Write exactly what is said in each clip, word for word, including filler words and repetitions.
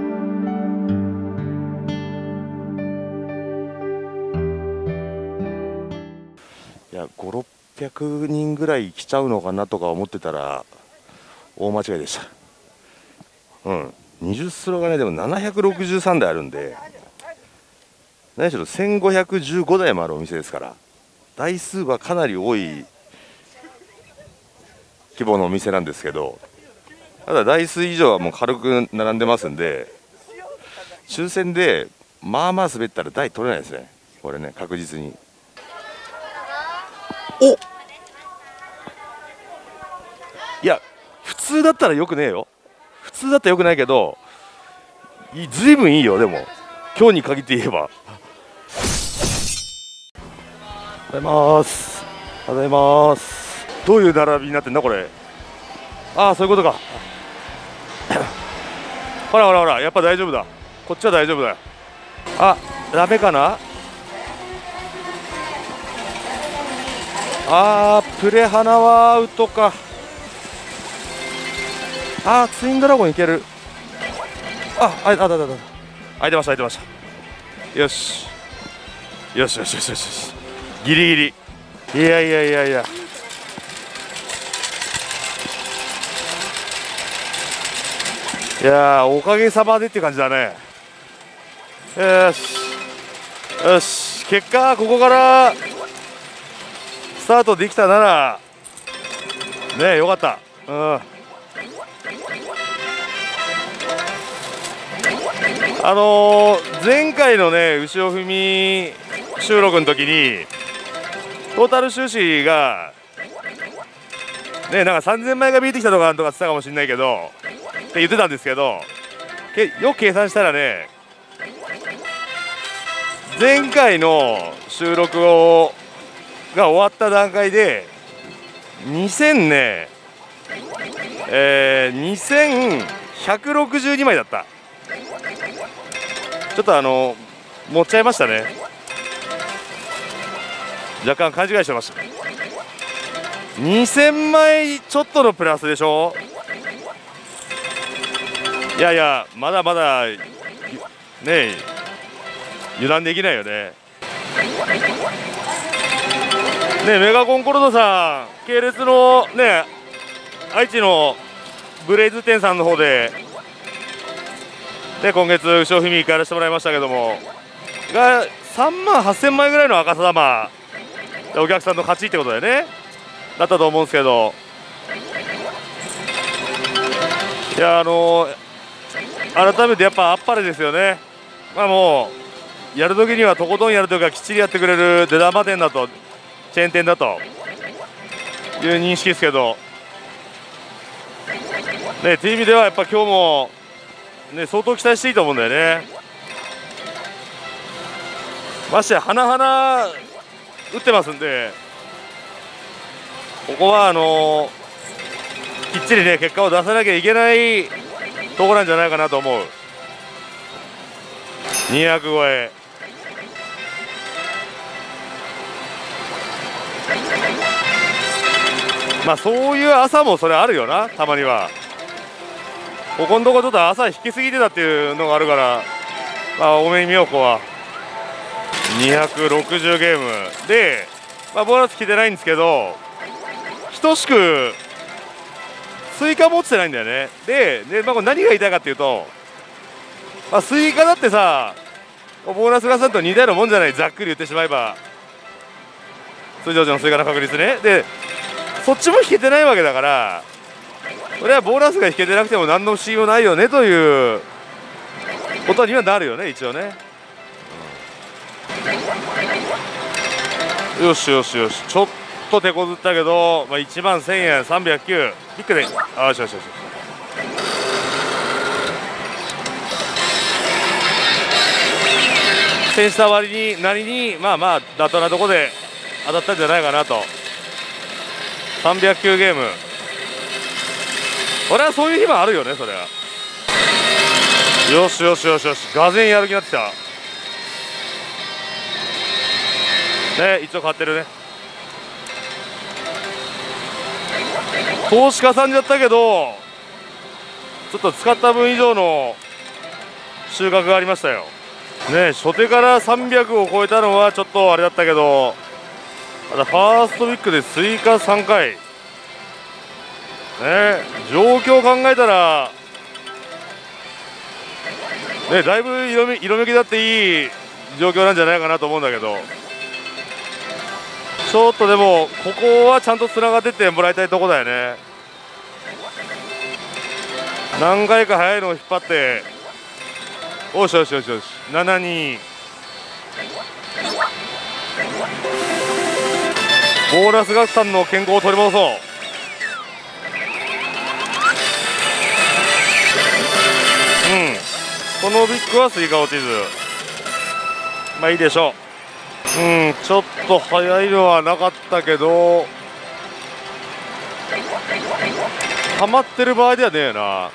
いや、ご、ろっぴゃくにんぐらい来ちゃうのかなとか思ってたら大間違いでした。うん、にじゅうスロがね、でもななひゃくろくじゅうさんだいあるんで、何しろせんごひゃくじゅうごだいもあるお店ですから、台数はかなり多い規模のお店なんですけど、ただ台数以上はもう軽く並んでますんで、抽選でまあまあ滑ったら台取れないですね、これね、確実に。お、いや普通だったらよくねえよ、普通だったらよくないけど、ずいぶんいいよ。でも今日に限って言えば。おはようございます。おはようございます。どういう並びになってんだこれ。ああ、そういうことか。ほらほらほら、やっぱ大丈夫だ、こっちは大丈夫だよ。あ、ダメかな。あー、プレハナはアウトか。あー、ツインドラゴンいける。あ、あ、あ、だだだだ、空いてました空いてました。よしよしよしよしよし、ギリギリ。いやいやいやいや、いやおかげさまでって感じだね。よしよし、結果ここからスタートできたならね、よかった。うん、あのー、前回のね後ろ踏み収録の時にトータル収支がね、なんかさんぜんまいが見えてきたとかなんとか言ってたかもしれないけどって言ってたんですけど、けよく計算したらね、前回の収録をが終わった段階でにせんね、えー、にせんひゃくろくじゅうにまいだった。ちょっとあの持っちゃいましたね、若干勘違いしてました。にせんまいちょっとのプラスでしょ。いやいや、まだまだねえ、油断できないよね。ね、メガコンコルドさん系列のね、愛知のブレイズ店さんの方で、ね、今月後ろ踏み行かせてもらいましたけども、がさんまんはっせんまいぐらいの赤さ玉お客さんの勝ちってことだよね、だったと思うんですけど、いや、あのー、改めてやっぱあっぱれですよね。まあもうやるときにはとことんやるというか、きっちりやってくれる出玉店だと、チェーン店だという認識ですけどね、という意味ではやっぱ今日もね、相当期待していいと思うんだよね。ましてや花々打ってますんで、ここはあのー、きっちりね結果を出さなきゃいけないところなんじゃないかなと思う。にひゃく超え、まあそういう朝もそれあるよな、たまには。ここのとこちょっと朝引きすぎてたっていうのがあるから、まあ多めに見よう。ここはにひゃくろくじゅうゲームで、まあ、ボーナス来てないんですけど、等しくスイカ持ってないんだよね。で、でまあ、これ何が言いたいかっていうと、まあ、スイカだってさ、ボーナスがさんと似たようなもんじゃない、ざっくり言ってしまえば、通常時のスイカの確率ね。でそっちも引けてないわけだから、それはボーナスが引けてなくても何の不思議もないよねということにはなるよね、一応ね。よしよしよし、ちょっと手こずったけど、まあ、いちまんせんえんさんびゃくきゅうピックで、あよしよしよし、選手た割になりにまあまあ妥当なところで当たったんじゃないかなと。さんびゃくきゅうゲーム、俺はそういう日もあるよね、それは。よしよしよしよし、がぜんやる気になってきたね。一応買ってるね。投資かさんじゃったけど、ちょっと使った分以上の収穫がありましたよね。初手からさんびゃくを超えたのはちょっとあれだったけど、ただファーストウィックで追加さんかいね、状況を考えたらね、だいぶ色め色めきだっていい状況なんじゃないかなと思うんだけど、ちょっとでもここはちゃんとつながってってもらいたいとこだよね。何回か速いのを引っ張って、おしよしよしよし、ななにボーナス合算の健康を取り戻そう。うん、このビッグはスイカ落ちず、まあいいでしょう。うん、ちょっと速いのはなかったけど、ハマってる場合ではねえな。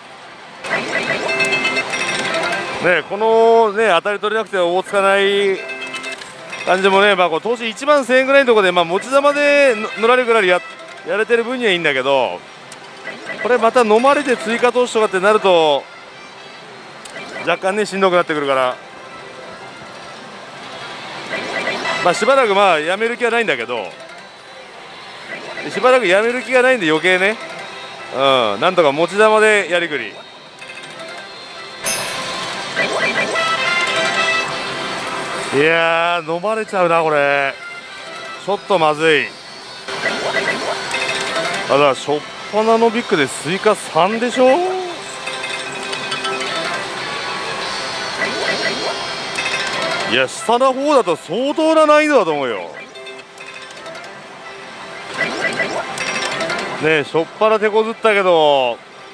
ね、このね当たり取れなくて大つかない感じもね、まあこう投資いちまんせんえんぐらいのところで、まあ持ち玉で乗られるぐらいややれてる分にはいいんだけど、これまた飲まれて追加投資とかってなると若干ねしんどくなってくるから、まあしばらくまあやめる気はないんだけど、しばらくやめる気がないんで余計ね、うん、なんとか持ち玉でやりくり。いやー飲まれちゃうなこれ、ちょっとまずい。ただ初っ端のビッグでスイカさんでしょ。いや下の方だと相当な難易度だと思うよね。え初っ端手こずったけど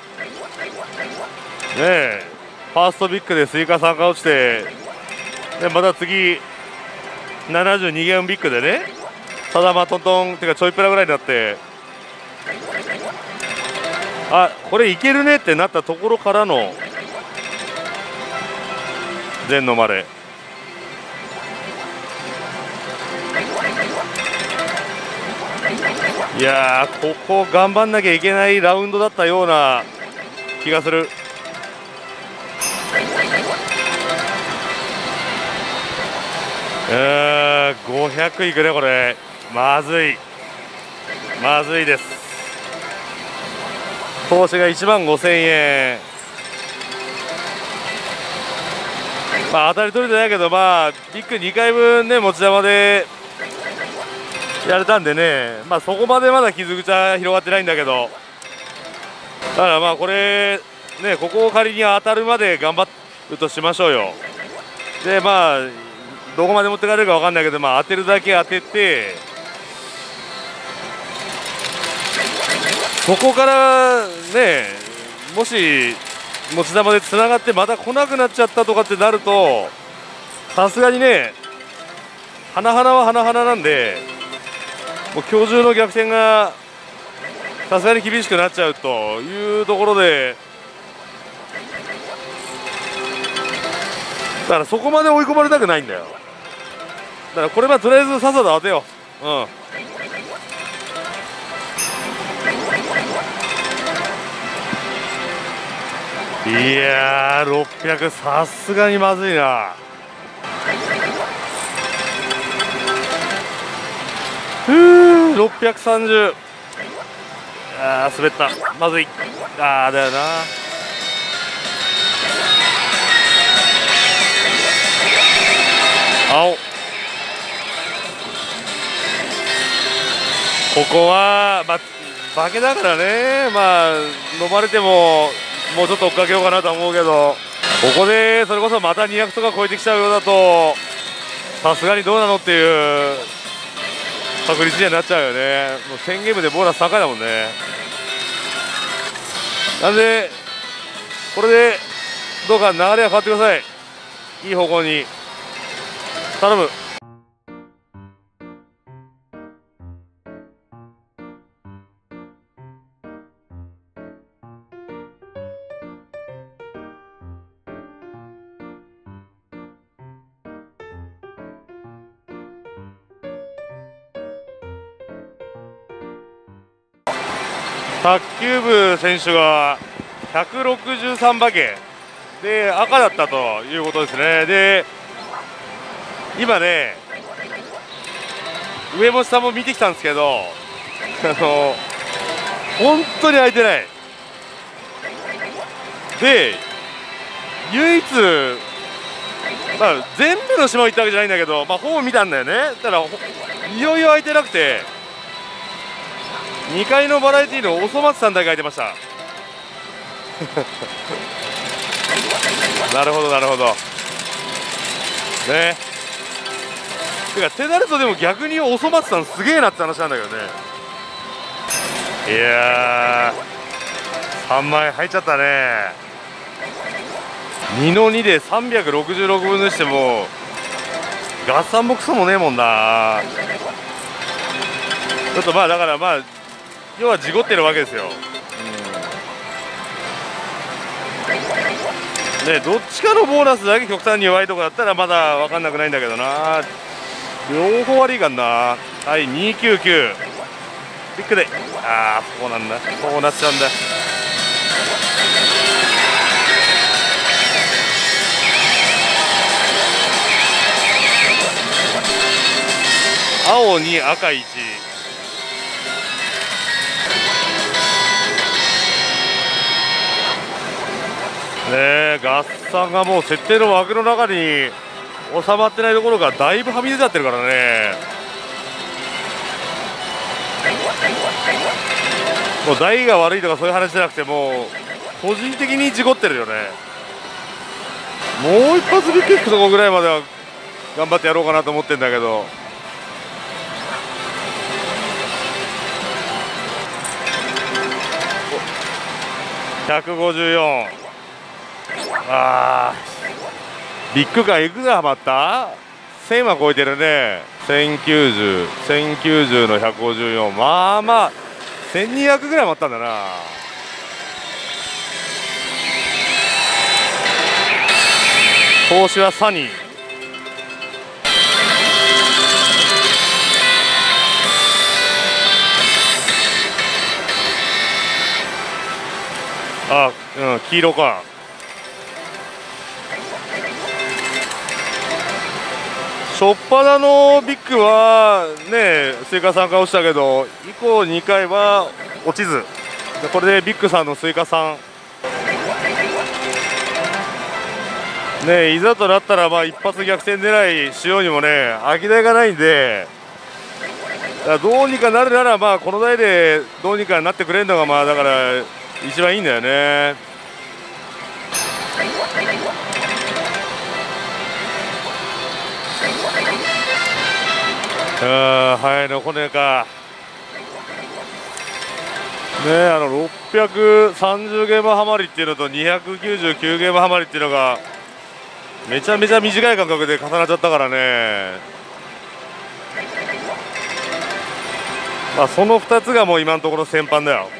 ねえファーストビッグでスイカさんが落ちて、でまた次ななじゅうにゲームビッグでね、ただまあトントンっていうかちょいプラぐらいになって、あこれいけるねってなったところからの全のまれ。いやーここ頑張んなきゃいけないラウンドだったような気がする。えーごひゃくいくねこれ、まずいまずいです。投資がいちまんごせんえん、まあ当たり取れてないけど、まあビッグにかいぶんね持ち玉でやれたんでね、まあそこまでまだ傷口は広がってないんだけど、だからまあこれねここを仮に当たるまで頑張るとしましょうよ。でまあどこまで持ってかれるか分かんないけど、まあ当てるだけ当てて、そこからねもし持ち玉でつながってまた来なくなっちゃったとかってなると、さすがにね花々は花々なんで、もう今日中の逆転がさすがに厳しくなっちゃうというところで、だからそこまで追い込まれたくないんだよ。だからこれはとりあえずさっさと当てよう。うん、いやーろっぴゃくさすがにまずいな。ふうろっぴゃくさんじゅう、あー滑った、まずい。あーだよな。青ここは、まあ、負けだからね、まあ、飲まれても、もうちょっと追っかけようかなと思うけど、ここでそれこそまたにひゃくとか超えてきちゃうようだと、さすがにどうなのっていう確率にはなっちゃうよね。もうせんゲームでボーナスさんかいだもんね。なんで、これでどうか流れが変わってください。いい方向に。頼む。卓球部選手がひゃくろくじゅうさん馬券で赤だったということですね。で今ね上も下も見てきたんですけど、あの本当に空いてないで、唯一、まあ、全部の島行ったわけじゃないんだけど、まあ、ほぼ見たんだよね。ただいよいよ空いてなくて、にかいのバラエティーのおそ松さんだけ空いてました。なるほどなるほどね。てかってなると、でも逆におそ松さんすげえなって話なんだけどね。いやーさんまい入っちゃったね。にのにでさんびゃくろくじゅうろくぶんのいちしても合算もクソもねえもんな。ちょっとまあだからまあ要は事故ってるわけですよ、うん、ね、どっちかのボーナスだけ極端に弱いとこだったらまだ分かんなくないんだけどな。両方悪いかんな。はい、にひゃくきゅうじゅうきゅうビッグで、ああそうなんだ、そうなっちゃうんだ。青に赤いち。ねえ、合算がもう設定の枠の中に収まってないところがだいぶはみ出ちゃってるからね。もう台が悪いとかそういう話じゃなくて、もう個人的に事故ってるよね。もう一発ビッグいくとこぐらいまでは頑張ってやろうかなと思ってんだけど。ひゃくごじゅうよん、あービッグ感いくらはまった。せんは超えてるね。せんきゅうじゅう、せんきゅうじゅうのひゃくごじゅうよん、まあまあせんにひゃくぐらい余ったんだな。投資はサニー。あ、うん、黄色か。しょっぱなのビッグはね、スイカさんが落ちたけど、以降にかいは落ちず、これでビッグさんのスイカさんね、いざとなったらまあ一発逆転狙いしようにもね、空き台がないんで、だからどうにかなるならまあこの台でどうにかなってくれるのがまあだから一番いいんだよね。あー、はいのこねかね。あのろっぴゃくさんじゅうゲームハマりっていうのとにひゃくきゅうじゅうきゅうゲームハマりっていうのがめちゃめちゃ短い間隔で重なっちゃったからね。まあそのふたつがもう今のところ先般だよ。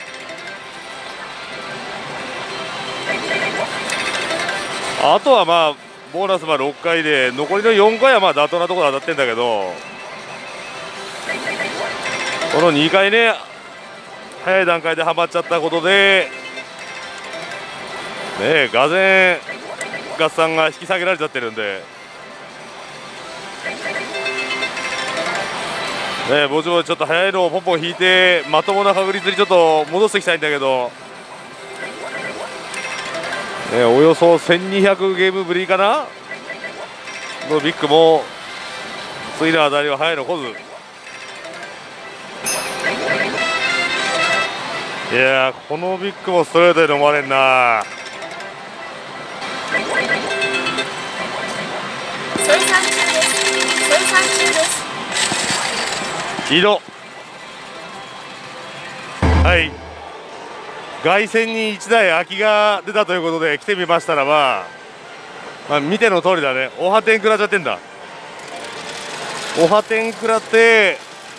あとはまあボーナスはろっかいで、残りのよんかいはまあ妥当なところ当たってんだけど、このにかいね、早い段階ではまっちゃったことでね、がぜん合算が引き下げられちゃってるんでね、ぼちぼちちょっと早いのをポンポン引いてまともな確率にちょっと戻していきたいんだけど、ね、およそせんにひゃくゲームぶりかなのビッグも次の当たりは早いの来ず。いやー、このビッグもストレートで飲まれんな。 生産中です生産中です。 移動、はい、凱旋にいちだい空きが出たということで来てみましたらば、まあ、見ての通りだね。おはてん食らっちゃってんだ。おはてん食らって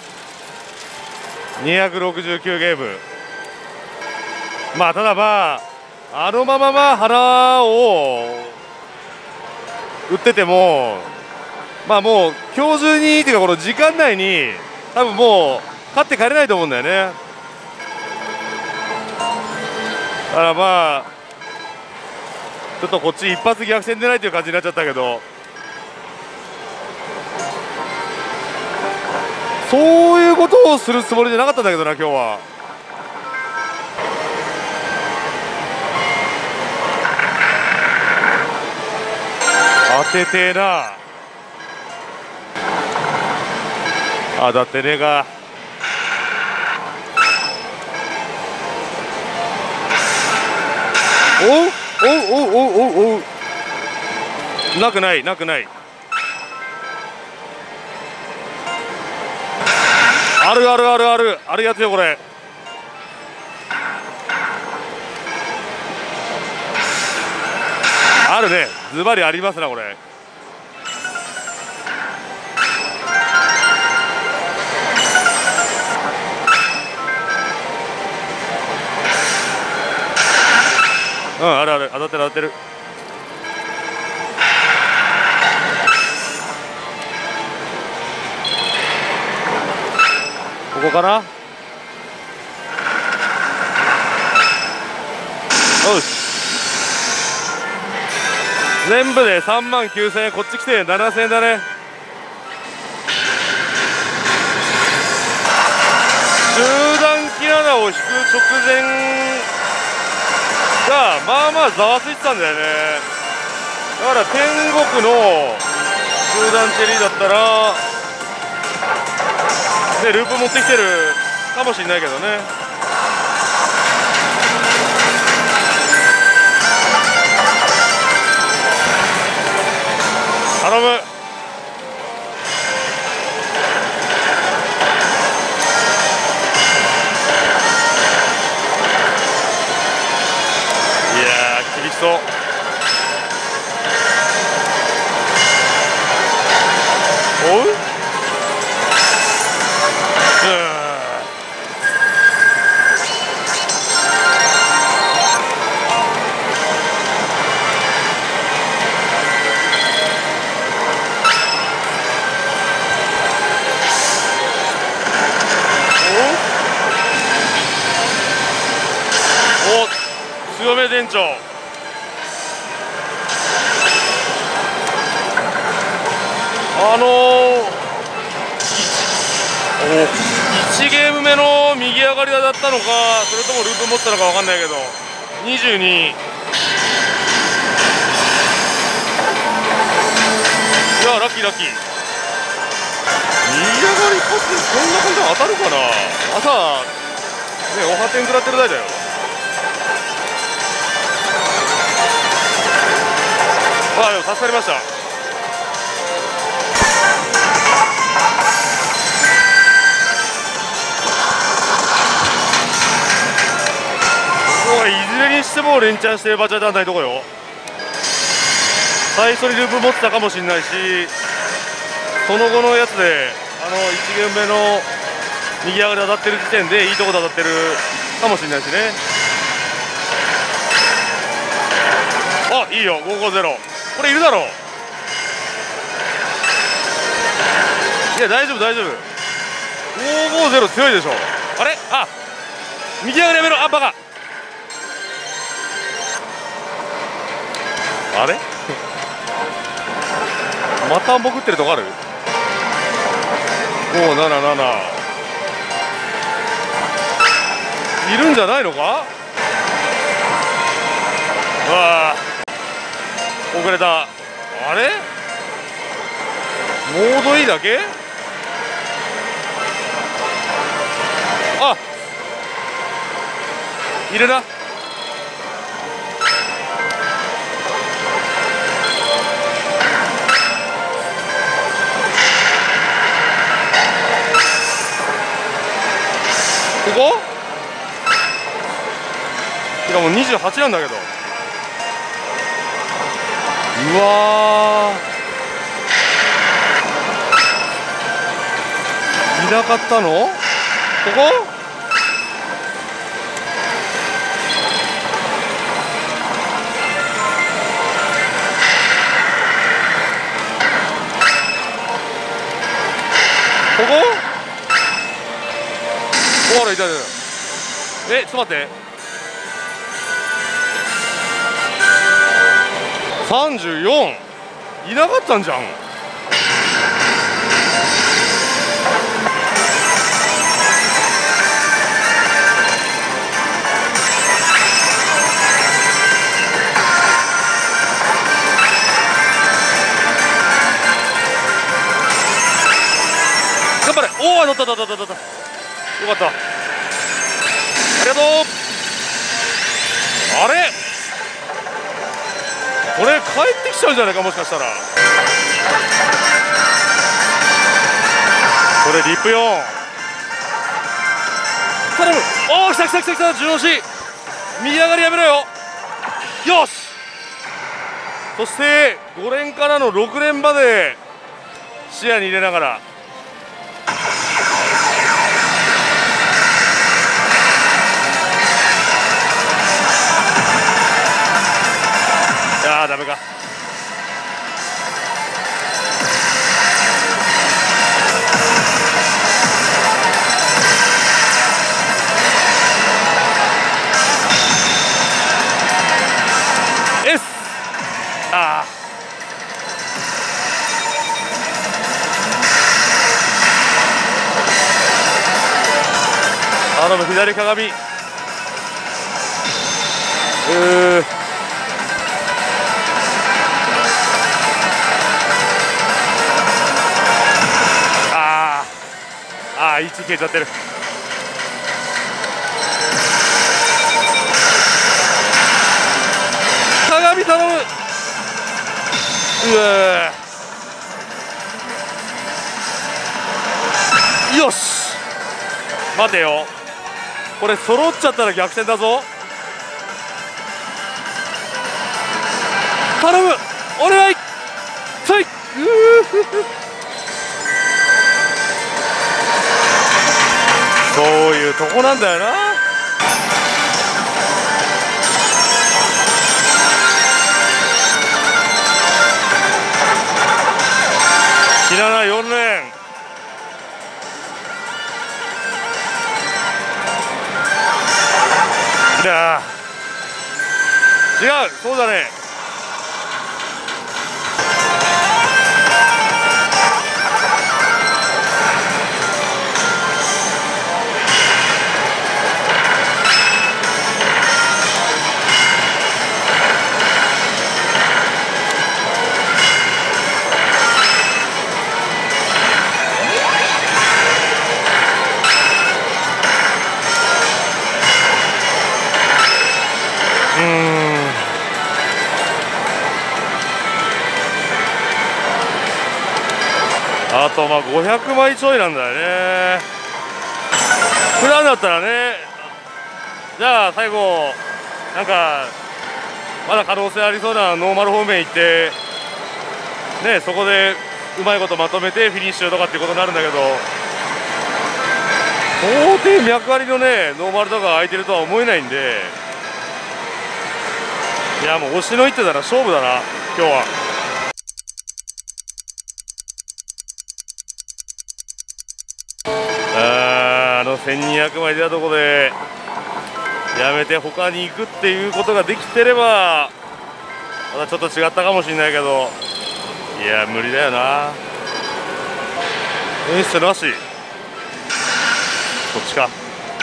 にひゃくろくじゅうきゅうゲーム。まあただまああのまままあ腹を打っててもまあもう今日中にっていうかこの時間内に多分もう勝って帰れないと思うんだよね。だからまあちょっとこっち一発逆転でないという感じになっちゃったけど、そういうことをするつもりじゃなかったんだけどな、今日は。当ててえな。当たってねえか。おうおうおうおうおうおう、なくないなくない。あるあるあるあるあるやつよこれ。あるね、ズバリありますなこれ。うん、あるある、当たってる当たってる。ここかな。よし、全部でさんまんきゅうせんえん、こっち来てななせんえんだね。集団キラナを引く直前がまあまあざわついてたんだよね。だから天国の集団チェリーだったらでループ持ってきてるかもしれないけどね。頼む。いやー厳しそう。おう、うん、おお、強め店長。あのー、おいちゲーム目の右上がりだったのか、それともループ持ってたのか分かんないけど、にじゅうに、いやラッキーラッキー。右上がり一発でそんな感じで当たるかな。朝ね、おはてん食らってる台だよ。ああ、でも助かりました。いずれにしても連チャンしてバチャ当たんないとこよ。最初にループ持ってたかもしれないし、その後のやつであのいちゲーム目の右上がり当たってる時点でいいとこで当たってるかもしれないしね。あ、いいよごーごーゼロ、これいるだろう。いや大丈夫大丈夫、ごーごーゼロ強いでしょ。あれ、あ、右上がりやめろ、あ、バカ。あれまた潜ってるとこある。ごーなななな、いるんじゃないのか。わあ、遅れた。あれモード E だけ。あ、いるな。ここてかもうにじゅうはちなんだけど。うわー、いなかったのここ。ここ、ほらいたいた。え、ちょっと待って、 さんじゅうよんいなかったんじゃん。頑張れ。おお、乗った乗った乗った乗った。よかった。ありがとう。あれこれ帰ってきちゃうんじゃないか、もしかしたら。これリップよん頼む。おお、来た来た来た来た。順押し右上がりやめろよ。よし。そしてご連からのろく連まで視野に入れながら。ああ、ダメか。エス。ああ。頼む、左鏡。うー。ああ、いち消えちゃってる。鏡頼む。うわー、よし。待てよ、これ揃っちゃったら逆転だぞ。頼む、お願い。はい、うーそういうとこなんだよな。ひななよん連。いや違う、そうだね。あとまあごひゃくまいちょいなんだよね。普段だったらね、じゃあ最後なんかまだ可能性ありそうなノーマル方面行ってね、そこでうまいことまとめてフィニッシュとかっていうことになるんだけど、到底脈ありのねノーマルとか空いてるとは思えないんで、いやもう押しの一手だな、勝負だな今日は。あのせんにひゃくまい出たところでやめて他に行くっていうことができてればまたちょっと違ったかもしれないけど、いや無理だよな。演出なし、こっちか。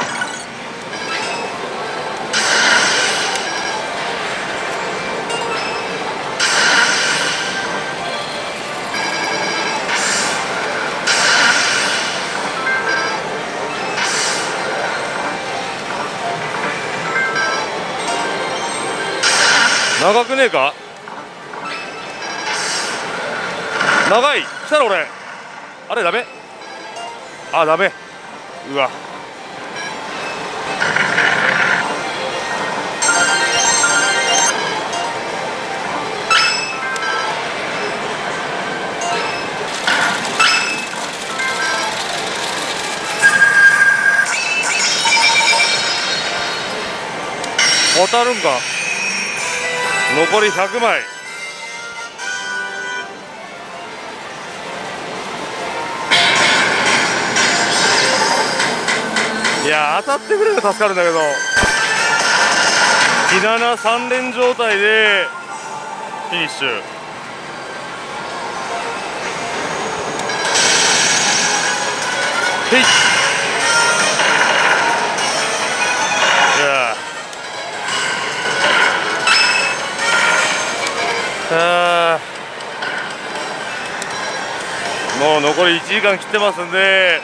長くねえか。長い。来たら俺あれダメ。あダメ。うわ渡るんか。残りひゃくまい。いや当たってくれば助かるんだけど、ひななさん連状態でフィニッシュ。へい。いやあもう残りいちじかん切ってますんで、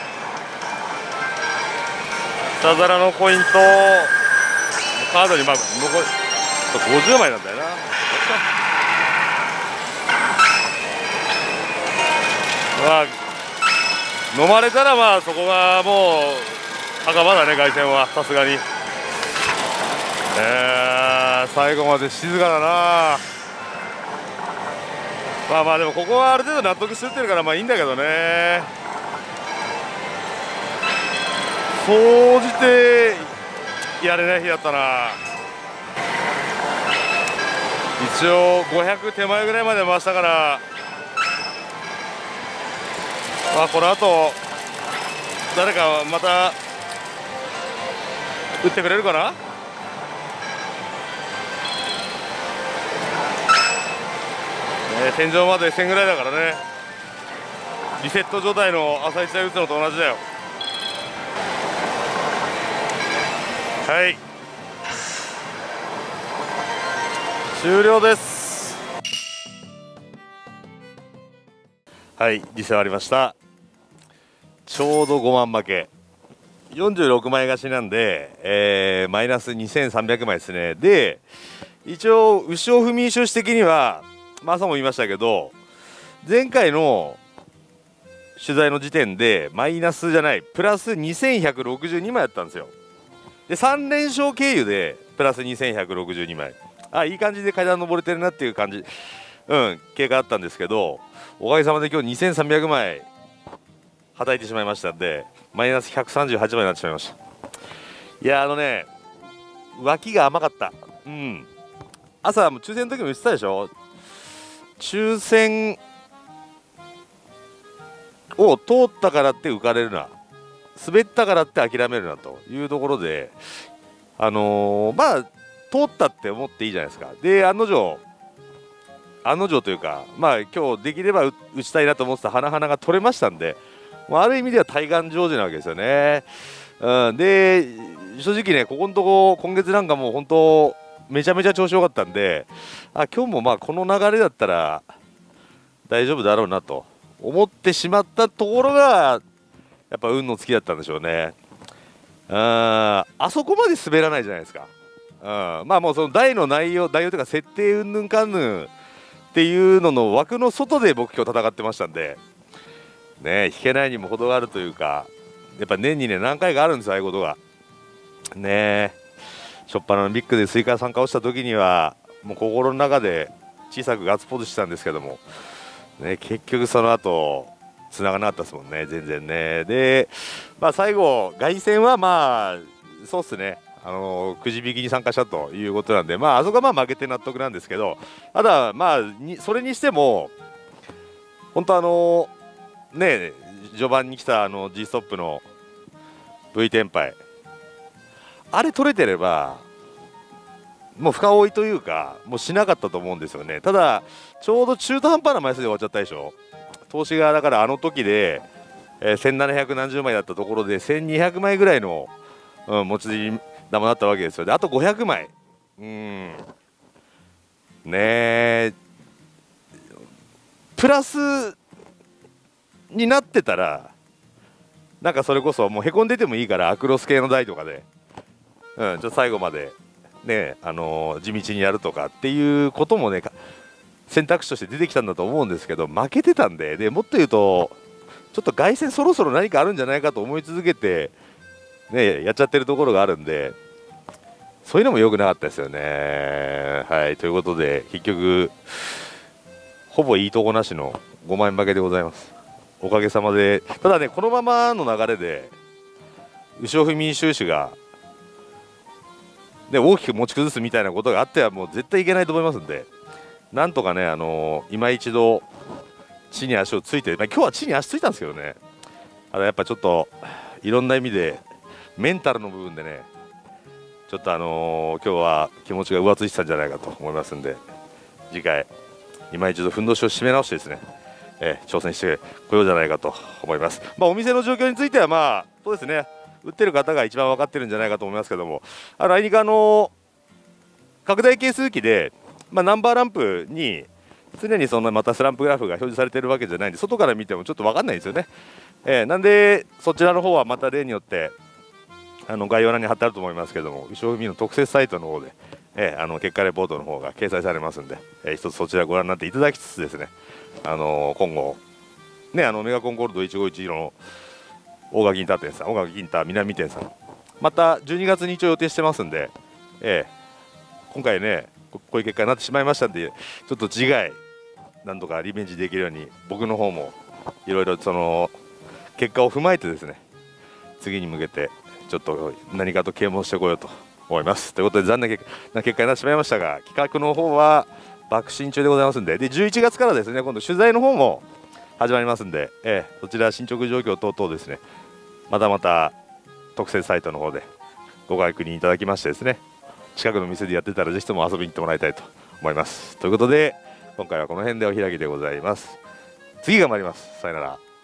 下皿のポイントカードにまあ残りごじゅうまいなんだよな。まあ飲まれたらまあそこがもう墓場だね、凱旋はさすがに。えー、最後まで静かだな。まあまあでもここはある程度納得してるからまあいいんだけどね。総じてやれない日だったな。一応ごひゃく手前ぐらいまで回したから、まあこの後誰かまた打ってくれるかな。ね、天井までせんぐらいだからね。リセット状態の朝一台打つのと同じだよ。はい、終了です。はい、実際ありました。ちょうどごまん負け、よんじゅうろくまい貸しなんで、えー、マイナスにせんさんびゃくまいですね。で一応牛尾文雄的には、まあ朝も言いましたけど、前回の取材の時点でマイナスじゃないプラスにせんひゃくろくじゅうにまいやったんですよ。でさん連勝経由でプラスにせんひゃくろくじゅうにまい、あ、いい感じで階段登れてるなっていう感じ、うん経過あったんですけど、おかげさまで今日にせんさんびゃくまいはたいてしまいましたんで、マイナスひゃくさんじゅうはちまいになってしまいました。いや、あのね、脇が甘かった。うん、朝も抽選の時も言ってたでしょ。抽選を通ったからって浮かれるな、滑ったからって諦めるなというところで、あのー、まあ通ったって思っていいじゃないですか。で案の定案の定というか、まあ今日できれば打ちたいなと思ってた花々が取れましたんで、まあ、ある意味では対岸成就なわけですよね。うん、で正直ね、ここのとこ今月なんかもう本当めちゃめちゃ調子良かったんで、あ今日もまあこの流れだったら大丈夫だろうなと思ってしまったところがやっぱ運の尽きだったんでしょうね。ああそこまで滑らないじゃないですか。うん、まあもうその台の内容内容というか設定うんぬんかんぬんっていうのの枠の外で僕今日戦ってましたんでね、引けないにも程があるというか、やっぱ年にね何回かあるんですよ、ああいうことがね。初っ端のビッグでスイカ参加をした時にはもう心の中で小さくガッツポーズしたんですけども、ね、結局その後つながなかったですもんね、全然ね。で、まあ、最後凱旋はまあそうっすね、あのくじ引きに参加したということなんで、まああそこはまあ負けて納得なんですけど、ただまあにそれにしても本当あのね序盤に来たあの G ストップの V テンパイ、あれ取れてればもう深追いというかもうしなかったと思うんですよね。ただちょうど中途半端な枚数で終わっちゃったでしょ。投資がだからあの時で、えー、せんななひゃくなんじゅうまいだったところでせんにひゃくまいぐらいの、うん、持ち玉だったわけですよ。であとごひゃくまい、うんねえプラスになってたらなんかそれこそもうへこんでてもいいからアクロス系の台とかで、うん、ちょっと最後までね、あのー、地道にやるとかっていうこともね選択肢として出てきたんだと思うんですけど、負けてたんで、でもっと言うとちょっと凱旋そろそろ何かあるんじゃないかと思い続けて、ね、やっちゃってるところがあるんで、そういうのも良くなかったですよね。はい、ということで結局ほぼいいとこなしのごまん負けでございます。おかげさまで。ただね、このままの流れで牛尾文雄氏がで大きく持ち崩すみたいなことがあってはもう絶対いけないと思いますんで、なんとかね、あのー、今一度地に足をついて、まあ、今日は地に足ついたんですけどね、ただやっぱちょっといろんな意味でメンタルの部分でねちょっとあのー、今日は気持ちが浮ついてたんじゃないかと思いますんで、次回今一度ふんどしを締め直してですね、えー挑戦してこようじゃないかと思います。まあ、お店の状況についてはまあそうですね、売ってる方が一番分かってるんじゃないかと思いますけども、あのあいにくあの拡大係数機で、まあ、ナンバーランプに常にそのまたスランプグラフが表示されているわけじゃないんで、外から見てもちょっと分かんないんですよね。えーなんでそちらの方はまた例によってあの概要欄に貼ってあると思いますけども、牛尾海の特設サイトの方で、えーあの結果レポートの方が掲載されますんで、えー一つそちらご覧になっていただきつつですね、あのー今後ね、あのメガコンゴールドいちごいちの大垣インター店さん、大垣インター南店さん、またじゅうにがつに一応予定してますんで、えー今回ねここういう結果になってしまいましたんで、ちょっと次回なんとかリベンジできるように僕の方もいろいろその結果を踏まえてですね、次に向けてちょっと何かと啓蒙してこようと思います。ということで残念な結果になってしまいましたが、企画の方は爆心中でございますんで、でじゅういちがつからですね、今度取材の方も始まりますんで、えーそちら進捗状況等々ですね、またまた特設サイトの方でご確認いただきましてですね、近くの店でやってたらぜひとも遊びに行ってもらいたいと思います。ということで今回はこの辺でお開きでございます。次が参ります。さよなら。